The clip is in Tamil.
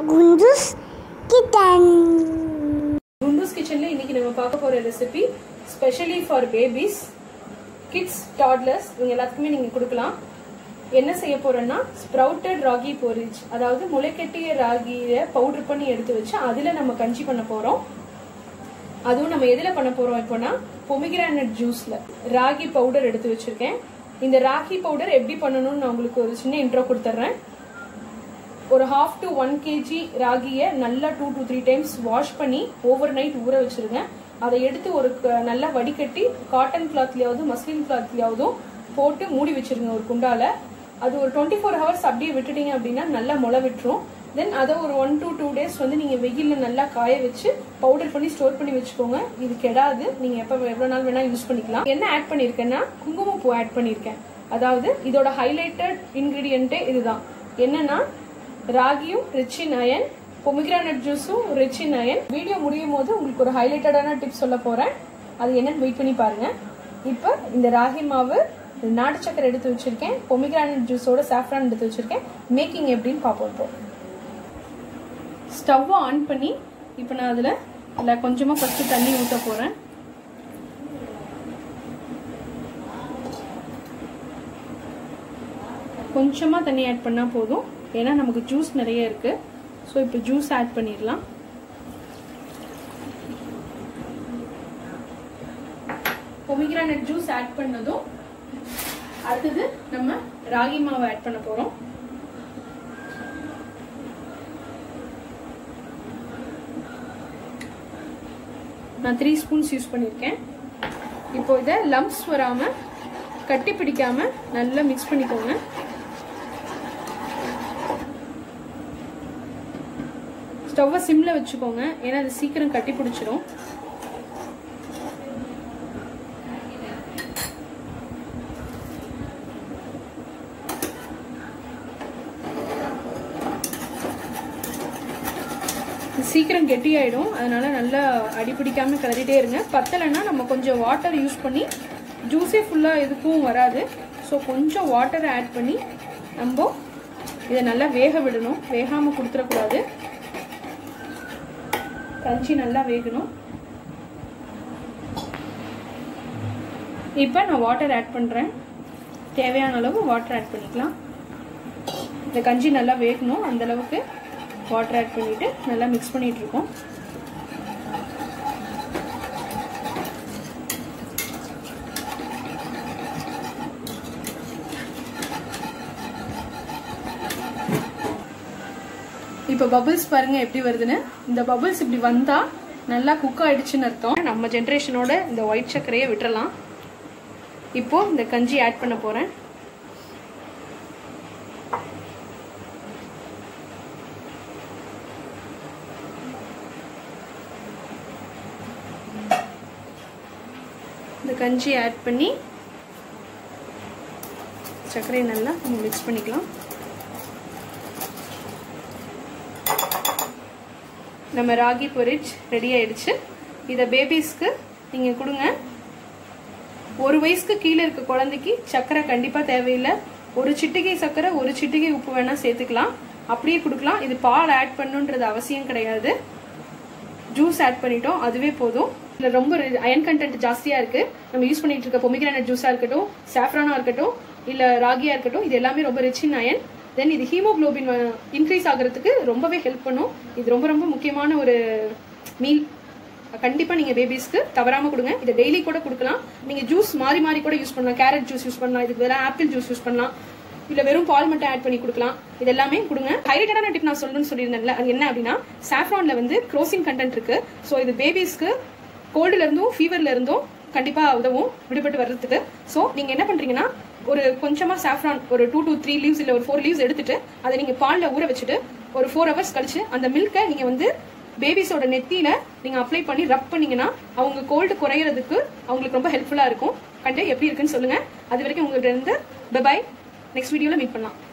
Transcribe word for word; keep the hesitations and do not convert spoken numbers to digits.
குண்டூஸ் கிச்சன். குண்டூஸ் கிச்சன்ல இன்னைக்கு நம்ம பார்க்க போற recipe specially for babies, kids, toddlers இவங்க எல்லாத்துக்குமே நீங்க கொடுக்கலாம். என்ன செய்ய போறேன்னா ஸ்ப்ரவுட்டட் ராகி போரிஜ், அதாவது முளைக்கட்டிய ராகியை பவுடர் பண்ணி எடுத்து வச்சு அதுல நம்ம கஞ்சி பண்ண போறோம். அதுவும் நம்ம எதுல பண்ண போறோம் இப்போனா பொமிகிரானட் ஜூஸ்ல. ராகி பவுடர் எடுத்து வச்சிருக்கேன். இந்த ராகி பவுடர் எப்படி பண்ணணும்னு நான் உங்களுக்கு ஒரு சின்ன இன்ட்ரோ கொடுத்துட்றேன். ஒரு ஹாஃப் டு ஒன் கேஜி ராகியை நல்லா two to three times wash பண்ணி ஓவர் நைட் ஊற வச்சிருங்க. அதை எடுத்து ஒரு நல்லா வடிகட்டி காட்டன் கிளாத்லயாவது மஸ்லின் கிளாத்லயாவது போட்டு மூடி வச்சிருங்க ஒரு குண்டால. அது ஒரு டுவெண்ட்டி ஃபோர் ஹவர்ஸ் அப்படியே விட்டுட்டீங்க அப்படின்னா நல்லா முளை விட்டுரும். தென் அதை ஒரு ஒன் டு டூ டேஸ் வந்து நீங்க வெயில்ல நல்லா காய வச்சு பவுடர் பண்ணி ஸ்டோர் பண்ணி வச்சுக்கோங்க. இது கெடாது, நீங்க எப்ப எவ்வளவு நாள் வேணா யூஸ் பண்ணிக்கலாம். என்ன ஆட் பண்ணிருக்கேன்னா குங்குமப்பூ ஆட் பண்ணிருக்கேன். அதாவது இதோட ஹைலைட்டட் இன்கிரீடியன்ட்டே இதுதான். என்னன்னா ராகியும் ரிச் இன் அயன், பொமிகிரானட் ஜூஸும் ரிச் இன் அயன். வீடியோ முடியும் போது உங்களுக்கு ஒரு ஹைலைட்டடான டிப்ஸ் சொல்ல போறேன். அது என்னன்னு வெயிட் பண்ணி பாருங்க. இப்ப இந்த ராகி மாவு, நாட்டு சக்கரை எடுத்து வச்சிருக்கேன், பொமிகிரானட் ஜூஸோட சாஃப்ரான் எடுத்து வச்சிருக்கேன். மேக்கிங் எப்படின்னு பார்ப்போம். இப்போ ஸ்டவ் ஆன் பண்ணி இப்போ நான் அதில் இல்லை கொஞ்சமாக ஃபஸ்ட்டு தண்ணி ஊற்ற போகிறேன். கொஞ்சமாக தண்ணி ஆட் பண்ணால் போதும், ஏன்னா நமக்கு ஜூஸ் நிறைய இருக்குது. ஸோ இப்போ ஜூஸ் ஆட் பண்ணிடலாம். பொமிகிரானட் ஜூஸ் ஆட் பண்ணதும் அடுத்தது நம்ம ராகி மாவை ஆட் பண்ண போகிறோம். நான் த்ரீ ஸ்பூன்ஸ் யூஸ் பண்ணியிருக்கேன். இப்போ இதை லம்ப்ஸ் வராமல் கட்டி பிடிக்காம நல்லா மிக்ஸ் பண்ணிக்கோங்க. ஸ்டவ்வை சிம்ல வச்சுக்கோங்க, ஏன்னா அது சீக்கிரம் கட்டி பிடிச்சிடும். சீக்கிரம் கெட்டி ஆயிடும், அதனால நல்லா அடிப்பிடிக்காம கிளறிட்டே இருங்க. பத்தலைன்னா நம்ம கொஞ்சம் வாட்டர் யூஸ் பண்ணி, ஜூஸே ஃபுல்லா எதுக்கும் வராது, ஸோ கொஞ்சம் வாட்டரை ஆட் பண்ணி நம்ம இதை நல்லா வேக விடணும். வேகாம கொடுத்துடக்கூடாது, கஞ்சி நல்லா வேகணும். இப்போ நான் வாட்டர் ஆட் பண்றேன். தேவையான அளவு வாட்டர் ஆட் பண்ணிக்கலாம். இந்த கஞ்சி நல்லா வேகணும், அந்த அளவுக்கு வாட்டர் ஆட் பண்ணிட்டு நல்லா மிக்ஸ் பண்ணிட்டு இருக்கோம். இப்போ பபிள்ஸ் பாருங்க எப்படி வருதுன்னு. இந்த பபிள்ஸ் இப்படி வந்தா நல்லா குக் ஆயிடுச்சுன்னு அர்த்தம். நம்ம ஜென்ரேஷனோட இந்த ஒயிட் சர்க்கரையை விட்டுறலாம். இப்போ இந்த கஞ்சி ஆட் பண்ண போறேன். இந்த கஞ்சி ஆட் பண்ணி சர்க்கரையை நல்லா மிக்ஸ் பண்ணிக்கலாம். நம்ம ராகி பொரிச் ரெடி ஆயிடுச்சு. இதை பேபிஸ்க்கு நீங்க கொடுங்க. ஒரு வயசுக்கு கீழே இருக்க குழந்தைக்கு சர்க்கரை கண்டிப்பா தேவையில்லை. ஒரு சிட்டிகை சர்க்கரை ஒரு சிட்டிகை உப்பு வேணா சேர்த்துக்கலாம், அப்படியே கொடுக்கலாம். இது பால் ஆட் பண்ணுன்றது அவசியம் கிடையாது. ஜூஸ் ஆட் பண்ணிட்டோம், அதுவே போதும். இதுல ரொம்ப அயன் கண்டென்ட் ஜாஸ்தியா இருக்கு. நம்ம யூஸ் பண்ணிட்டு இருக்க பொமிகிரானட் ஜூஸா இருக்கட்டும், சாஃப்ரானா இருக்கட்டும், இல்ல ராகியா இருக்கட்டும், இது எல்லாமே ரொம்ப ரிச் இன் அயன். தென் இது ஹீமோகுளோபின் இன்க்ரீஸ் ஆகிறதுக்கு ரொம்பவே ஹெல்ப் பண்ணும். இது ரொம்ப ரொம்ப முக்கியமான ஒரு மீல். கண்டிப்பா நீங்க பேபிஸ்க்கு தவறாம கொடுங்க. இதை டெய்லி கூட கொடுக்கலாம். நீங்க ஜூஸ் மாறி மாறி கூட யூஸ் பண்ணலாம். கேரட் ஜூஸ் யூஸ் பண்ணலாம், இதுக்கு வேற ஆப்பிள் ஜூஸ் யூஸ் பண்ணலாம், இல்ல வெறும் பால் மட்டும் ஆட் பண்ணி கொடுக்கலாம். இது எல்லாமே கொடுங்க. ஹைலைட்டடான டிப் நான் சொல்லணும்னு சொல்லியிருந்தேன்ல, அது என்ன அப்படின்னா சாஃப்ரான்ல வந்து குரோசின் கண்டென்ட் இருக்கு. ஸோ இது பேபிஸ்க்கு கோல்டுல இருந்தும் ஃபீவர்ல இருந்தும் கண்டிப்பா உதவும் விடுபட்டு வர்றதுக்கு. ஸோ நீங்க என்ன பண்றீங்கன்னா ஒரு கொஞ்சமா சாஃப்ரான் ஒரு டூ டு த்ரீ லீவ்ஸ் இல்ல ஒரு ஃபோர் லீவ்ஸ் எடுத்துட்டு அதை நீங்க பால்ல ஊற வச்சுட்டு ஒரு ஃபோர் ஹவர்ஸ் கழிச்சு அந்த மில்கை நீங்க வந்து பேபிஸோட நெத்தியில நீங்க அப்ளை பண்ணி ரப் பண்ணீங்கன்னா அவங்க கோல்டு குறையறதுக்கு அவங்களுக்கு ரொம்ப ஹெல்ப்ஃபுல்லா இருக்கும். கண்டு எப்படி இருக்குன்னு சொல்லுங்க. அது வரைக்கும் உங்கள்கிட்ட இருந்து பை. நெக்ஸ்ட் வீடியோல மீட் பண்ணலாம்.